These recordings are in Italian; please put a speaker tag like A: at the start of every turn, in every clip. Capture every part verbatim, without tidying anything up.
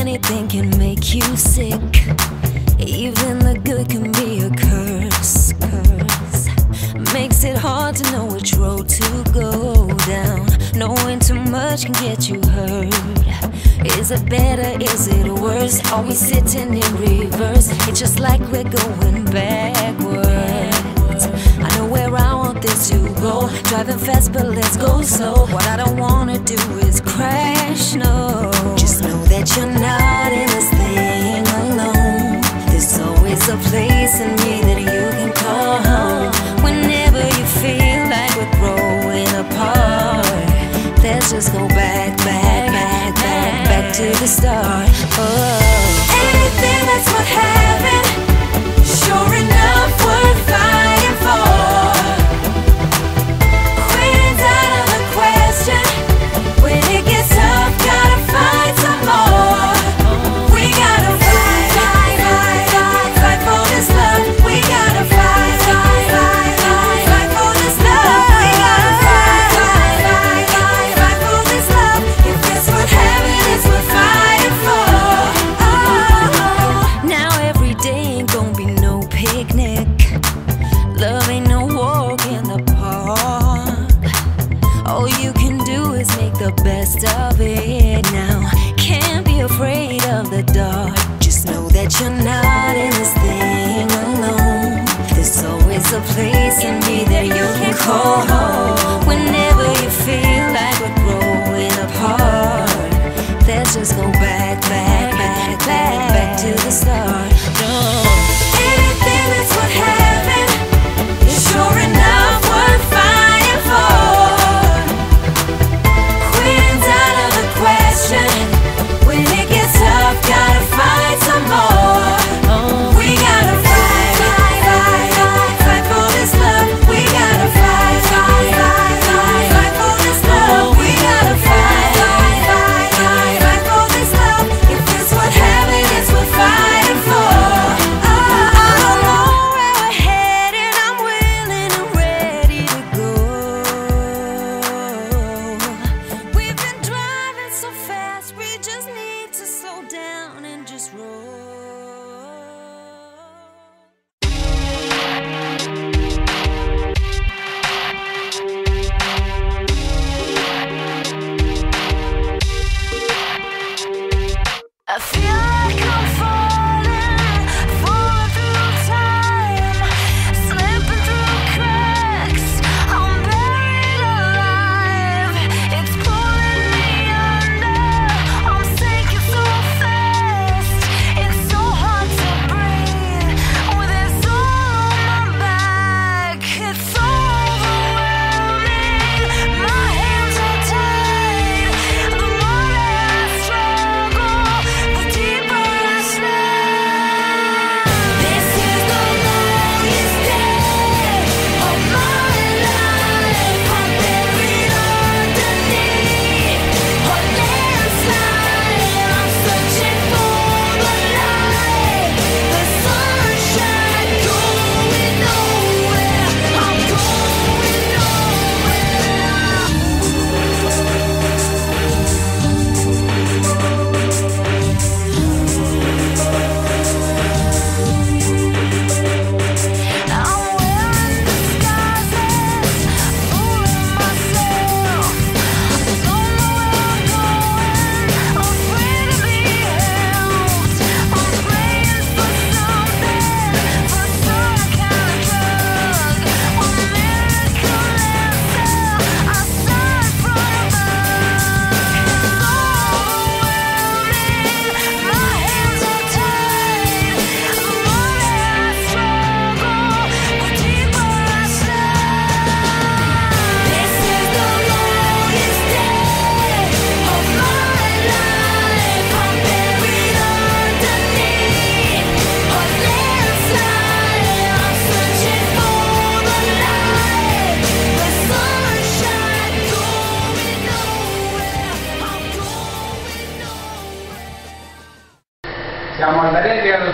A: anything can make you sick. Even the good can be a curse, curse. Makes it hard to know which road to go down. Knowing too much can get you hurt. Is it better, is it worse? Are we sitting in reverse? It's just like we're going backwards. I know where I want this to go. Driving fast but let's go slow. What I don't wanna do is crash, no. Just know that you're not in this thing alone. There's always a place in me that you can call home. Whenever you feel like we're growing apart, let's just go back, back, back, back, back to the start. Oh. Anything that's worth having, sure enough worth fighting for. Quitting's out of the question. When it gets tough, gotta find some more. We gotta fight, fight, fight, fight, fight for this love. We gotta fight, fight, fight, fight, fight for this love. We gotta fight, fight, fight, fight, fight for this love. If it's worth having, it's worth fighting for. Oh, now every day ain't gonna be no picnic. Love ain't no walk in the park. All you can do is make the best of it now. Can't be afraid of the dark. Just know that you're not in this thing alone. There's always a place in me that you can call home. Whenever you feel like we're growing apart, let's just go back, back, back, back, back to the start. No. Anything that's worth having is sure enough worth fighting for. Quitting's out of the question. When it gets tough, gotta fight some more. We gotta fight, fight, fight, fight, fight for this love. We gotta fight, fight,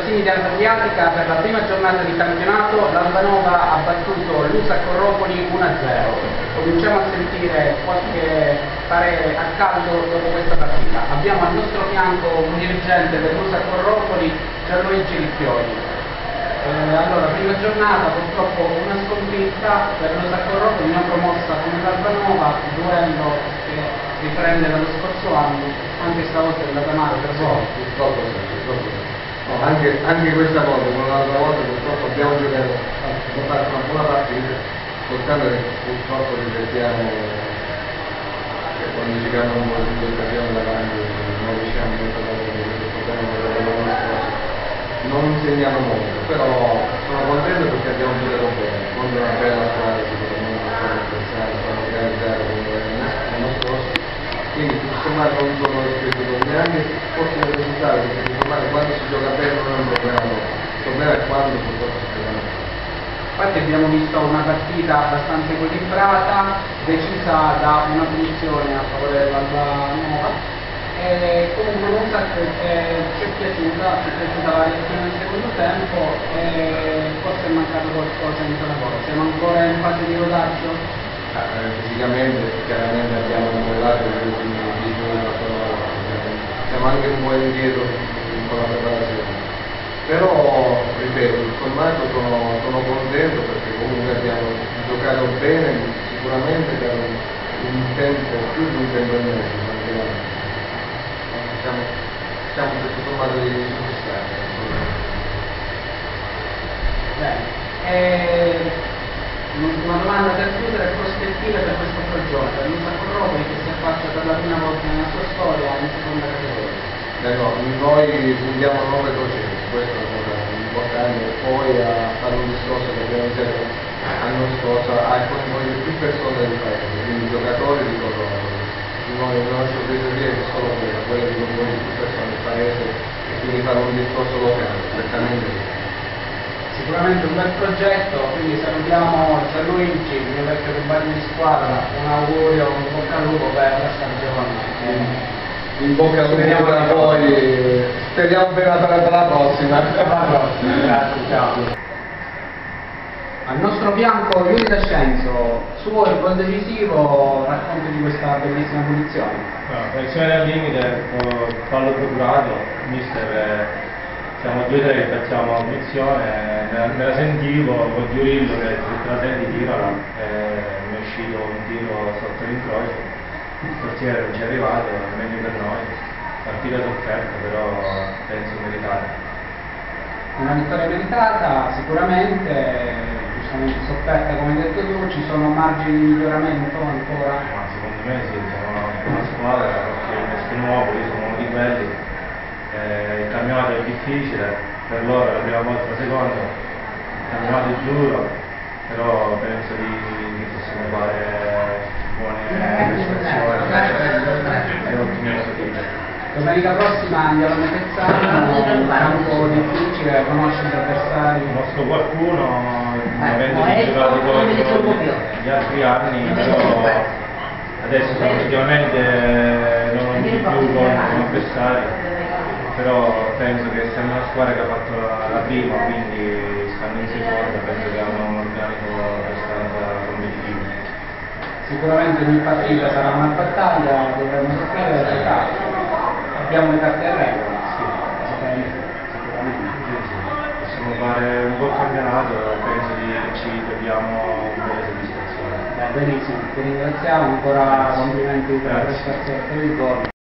B: Agostini di Adriatica per la prima giornata di campionato. L'Albanova ha battuto l'Usa Corropoli uno a zero. Cominciamo a sentire qualche parere a caldo dopo questa partita. Abbiamo al nostro fianco un dirigente dell'Usa Corropoli, Gianluigi Ricchioli. Eh, allora, prima giornata, purtroppo una sconfitta per l'Usa Corropoli, non promossa come l'Albanova, duello che riprende dallo scorso anno, anche stavolta è andata male per voi.
C: Purtroppo sì, purtroppo sì. No, anche, anche questa volta, come l'altra volta, purtroppo abbiamo giocato, abbiamo fatto una buona partita, soltanto che purtroppo riflettiamo che quando ci cambiano un po' di occasioni davanti non riusciamo a mettere questo problema dell'anno scorso. Non insegniamo molto, però sono contento perché abbiamo giocato bene, contro una bella squadra sicuramente, una squadra speziale, sono organizzata come l'anno scorso. Quindi tutto sommato non sono rispetto neanche forse il risultato, perché tutto sommato quando si gioca bene non è un problema, il problema è quando purtroppo si gioca bene.
B: Infatti abbiamo visto una partita abbastanza equilibrata, decisa da una punizione a favore dell'Albanova, e comunque non sa che eh, ci è piaciuta, ci è piaciuta la reazione nel secondo tempo e forse è mancato qualcosa in quella cosa. Siamo ancora in fase di rodaggio?
C: Eh, fisicamente chiaramente abbiamo lavorato negli ultimi dieci minuti, siamo anche un po' indietro con la preparazione, però ripeto, il formato sono, sono contento perché comunque abbiamo giocato bene, sicuramente per un tempo, più di un tempo e mezzo, siamo, siamo tutto sommato di soddisfatti.
B: Bene. E... Una domanda per chiudere, prospettive per questo progetto, per l'Usa Corropoli che si affaccia per la prima volta nella sua storia in seconda categoria.
C: Eh no, noi puntiamo a nuove crociere, questa è una cosa importante, e poi a fare un discorso che abbiamo iniziato l'anno scorso a coinvolgere più persone del paese, quindi giocatori di Corropoli. Noi la nostra filosofia è solo quella, quella di coinvolgere più persone del paese e quindi fare un discorso locale, prettamente.
B: Sicuramente un bel progetto, quindi salutiamo Gianluigi, il mio vecchio compagno di squadra, un augurio, un bocca al lupo per la stagione.
C: In bocca al lupo per voi, speriamo bene per la prossima.
B: Per la prossima, grazie, ciao. Al nostro fianco Iuri D'Ascenzo, suo il gol decisivo, racconti di questa bellissima punizione.
D: No, posizione al limite, fallo procurato, mister. Siamo due tre che facciamo punizione, me, me la sentivo con Giurillo che se la senti tirala, e mi è uscito un tiro sotto l'incrocio, il portiere non ci è arrivato, è meglio per noi, partita sofferta però penso meritata.
B: Una vittoria meritata sicuramente, giustamente sofferta come hai detto tu, ci sono margini di miglioramento ancora?
D: Ma secondo me sì, siamo una squadra perché è nuovo, io sono uno di quelli. Eh, il campionato è difficile, per loro è la prima volta, la seconda, il campionato è duro, però penso di, di possiamo fare buone prestazioni e ottimi risultati.
B: Domenica prossima andiamo a Metezzano, un campo difficile, conosci gli avversari?
D: Conosco qualcuno, avendo giocato con gli altri anni, però adesso effettivamente non ho più con avversari. Però penso che siamo una squadra che ha fatto la, la prima, quindi stanno in seconda, penso che hanno un organico abbastanza competitivo.
B: Sicuramente ogni partita sarà una battaglia, dovremo soffrire il risultato. Abbiamo le carte a regola, sì, sicuramente.
D: Possiamo fare un buon campionato, penso di, che ci togliamo belle soddisfazioni.
B: Benissimo, ti ringraziamo, ancora complimenti per la prestazione per il gol.